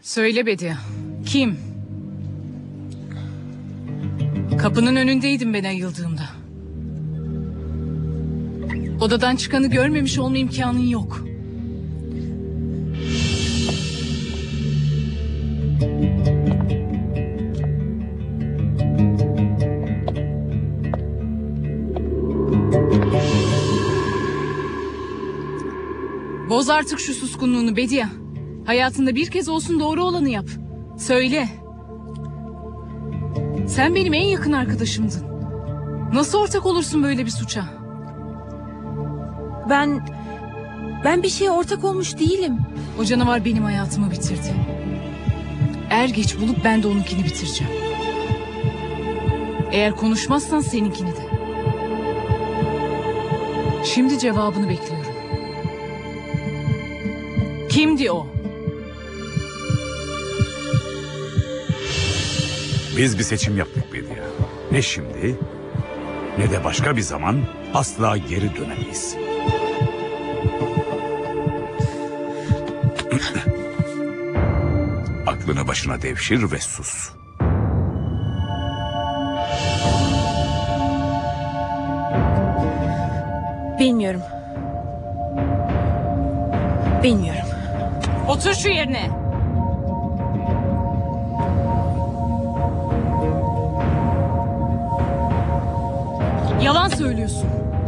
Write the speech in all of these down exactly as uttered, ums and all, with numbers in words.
Söyle Bediye. Kim? Kapının önündeydim ben ayıldığımda. Odadan çıkanı görmemiş olma imkanın yok. Boz artık şu suskunluğunu Bediye. Hayatında bir kez olsun doğru olanı yap. Söyle. Sen benim en yakın arkadaşımdın. Nasıl ortak olursun böyle bir suça? Ben... Ben bir şeye ortak olmuş değilim. O canavar benim hayatımı bitirdi. Er geç bulup ben de onunkini bitireceğim. Eğer konuşmazsan seninkini de. Şimdi cevabını bekliyorum. Kimdi o? Biz bir seçim yaptık Bediye. Ne şimdi ne de başka bir zaman asla geri dönemeyiz. Aklını başına devşir ve sus. Bilmiyorum. Bilmiyorum. Otur şu yerine. Yalan söylüyorsun.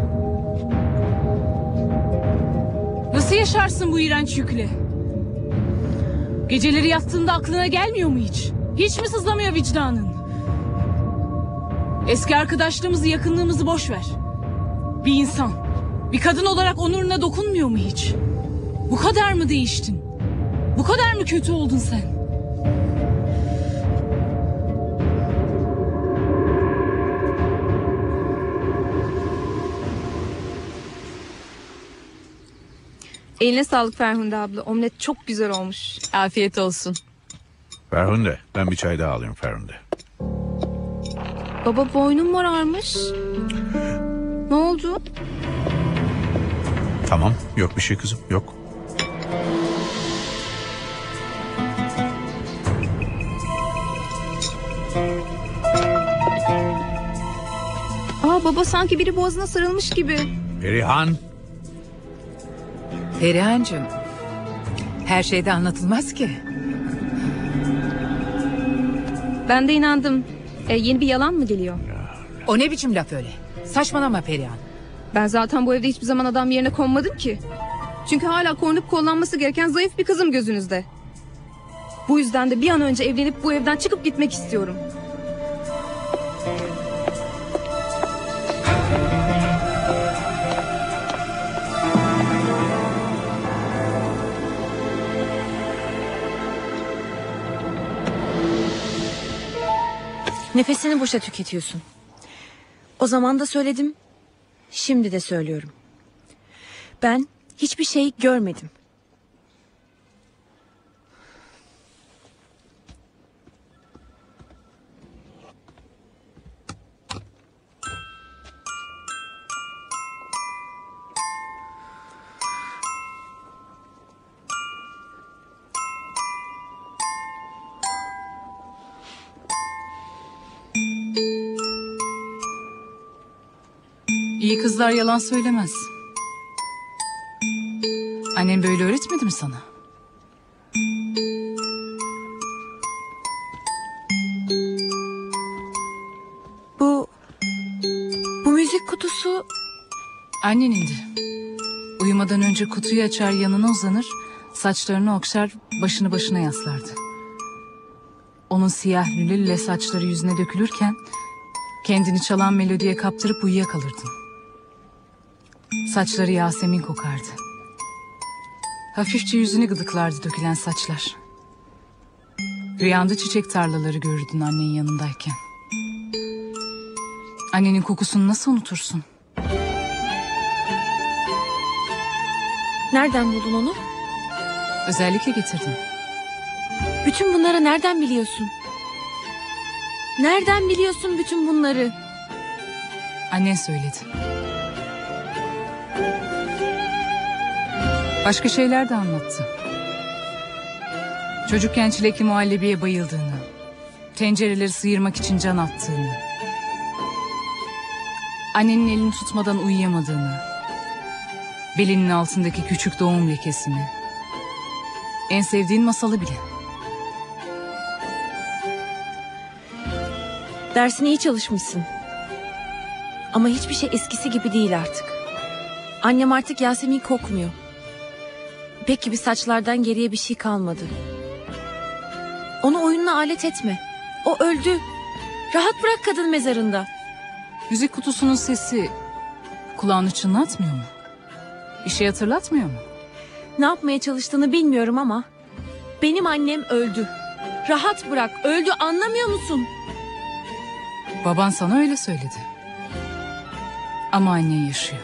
Nasıl yaşarsın bu iğrenç yükle? Geceleri yattığında aklına gelmiyor mu hiç? Hiç mi sızlamıyor vicdanın? Eski arkadaşlığımızı, yakınlığımızı boş ver. Bir insan, bir kadın olarak onuruna dokunmuyor mu hiç? Bu kadar mı değiştin? Bu kadar mı kötü oldun sen? Eline sağlık Ferhunde abla. Omlet çok güzel olmuş. Afiyet olsun. Ferhunde, ben bir çay daha alayım Ferhunde. Baba boynum morarmış. Ne oldu? Tamam, yok bir şey kızım, yok. Aa baba sanki biri boğazına sarılmış gibi. Perihan. Perihancığım, her şeyde anlatılmaz ki. Ben de inandım. E, yeni bir yalan mı geliyor? O ne biçim laf öyle? Saçmalama Perihan. Ben zaten bu evde hiçbir zaman adam yerine konmadım ki. Çünkü hala korunup kollanması gereken zayıf bir kızım gözünüzde. Bu yüzden de bir an önce evlenip bu evden çıkıp gitmek istiyorum. Nefesini boşa tüketiyorsun. O zaman da söyledim, şimdi de söylüyorum. Ben hiçbir şey görmedim. İyi kızlar yalan söylemez. Annem böyle öğretmedi mi sana? Bu... Bu müzik kutusu... Annenindi. Uyumadan önce kutuyu açar, yanına uzanır, saçlarını okşar, başını başına yaslardı. Onun siyah lülüyle saçları yüzüne dökülürken kendini çalan melodiye kaptırıp uyuyakalırdın. Saçları Yasemin kokardı. Hafifçe yüzünü gıdıklardı dökülen saçlar. Rüyanda çiçek tarlaları görürdün annenin yanındayken. Annenin kokusunu nasıl unutursun? Nereden buldun onu? Özellikle getirdim. Bütün bunları nereden biliyorsun? Nereden biliyorsun bütün bunları? Annen söyledi. Başka şeyler de anlattı. Çocukken çilekli muhallebiye bayıldığını, tencereleri sıyırmak için can attığını, annenin elini tutmadan uyuyamadığını, belinin altındaki küçük doğum lekesini, en sevdiğin masalı bile. Dersine iyi çalışmışsın. Ama hiçbir şey eskisi gibi değil artık. Annem artık Yasemin kokmuyor. İpek gibi saçlardan geriye bir şey kalmadı. Onu oyununa alet etme. O öldü. Rahat bırak kadın mezarında. Müzik kutusunun sesi kulağını çınlatmıyor mu? Bir şey hatırlatmıyor mu? Ne yapmaya çalıştığını bilmiyorum ama benim annem öldü. Rahat bırak. Öldü, anlamıyor musun? Baban sana öyle söyledi. Ama annen yaşıyor.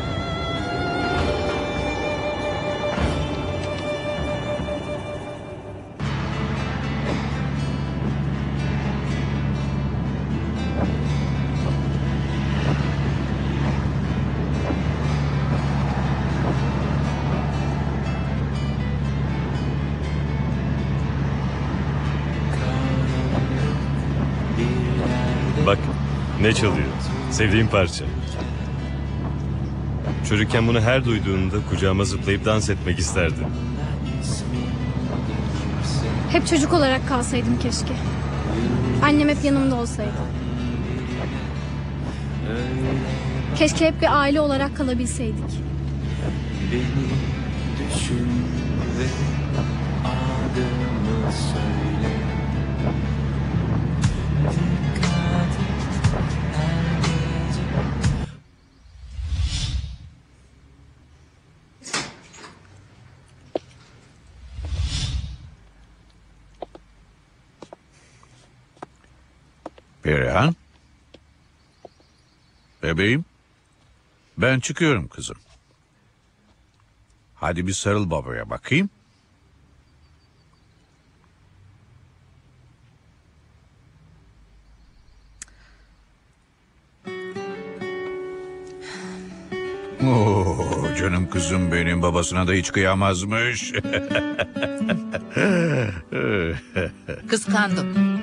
Bak ne çalıyor. Sevdiğim parça. Çocukken bunu her duyduğunda kucağıma zıplayıp dans etmek isterdim. Hep çocuk olarak kalsaydım keşke. Annem hep yanımda olsaydı. Keşke hep bir aile olarak kalabilseydik. Beni düşün ve adımı söyle. Perihan. Bebeğim. Ben çıkıyorum kızım. Hadi bir sarıl babaya bakayım. Oo, canım kızım benim, babasına da hiç kıyamazmış. Kıskandım.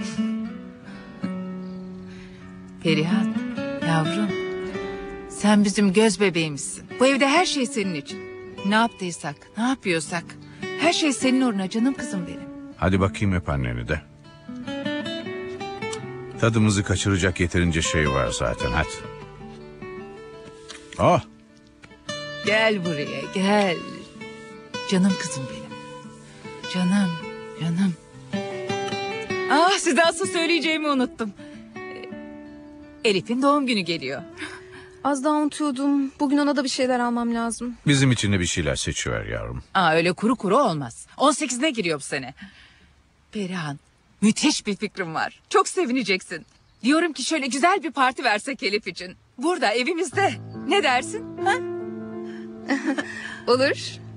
Perihan, yavrum. Sen bizim göz bebeğimizsin. Bu evde her şey senin için. Ne yaptıysak, ne yapıyorsak her şey senin uğruna canım kızım benim. Hadi bakayım, öp anneni de. Tadımızı kaçıracak yeterince şey var zaten, hadi. Oh. Gel buraya, gel. Canım kızım benim. Canım, canım. Ah, size asıl söyleyeceğimi unuttum. Elif'in doğum günü geliyor. Az daha unutuyordum. Bugün ona da bir şeyler almam lazım. Bizim için de bir şeyler seçiver yavrum. Aa, öyle kuru kuru olmaz. on sekizine giriyor bu sene. Perihan, müthiş bir fikrim var. Çok sevineceksin. Diyorum ki şöyle güzel bir parti versek Elif için. Burada, evimizde. Ne dersin? Ha? Olur.